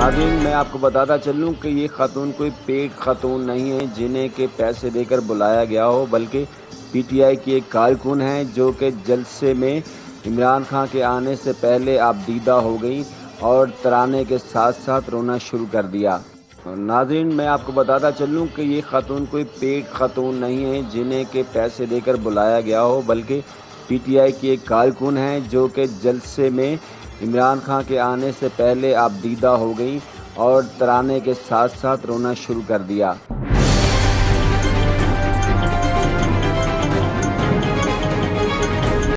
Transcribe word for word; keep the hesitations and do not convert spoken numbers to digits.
नाज़रीन, मैं आपको बताता चलूँ कि ये खातून कोई पेड खातून नहीं है जिन्हें के पैसे देकर बुलाया गया हो, बल्कि पीटीआई की एक कारकुन हैं जो कि जलसे में इमरान खान के आने से पहले आबदीदा हो गई और तराने के साथ साथ रोना शुरू कर दिया। नाज़रीन, मैं आपको बताता चलूँ कि ये खातून कोई पेड खातून नहीं है जिन्हें के पैसे देकर बुलाया गया हो, बल्कि पीटीआई की एक कारकुन हैं जो कि जलसे में इमरान खान के आने से पहले आबदीदा हो गई और तराने के साथ साथ रोना शुरू कर दिया।